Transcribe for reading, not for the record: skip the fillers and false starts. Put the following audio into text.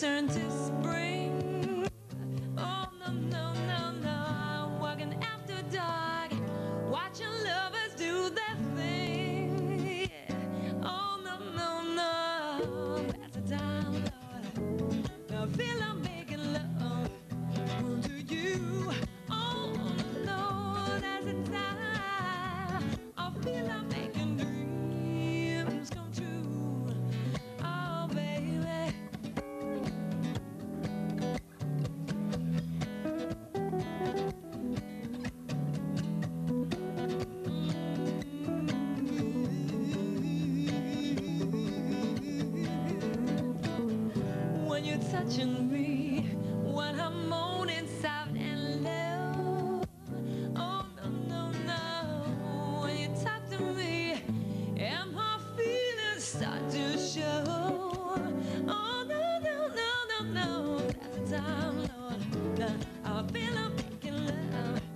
turn to spring. Oh, no, no, no, no. Walking after dark, watching lovers do their thing. Yeah. Oh, no, no, no. That's the time, Lord. Now I feel I'm making love to you. Oh, no, that's the time. I feel I'm making dreams come true. Oh, baby. When you're touching me, when I'm moaning soft and low. Oh, no, no, no. When you talk to me, and my feelings start to show. Oh, no, no, no, no, no. That's the time, Lord. Now I feel I'm making love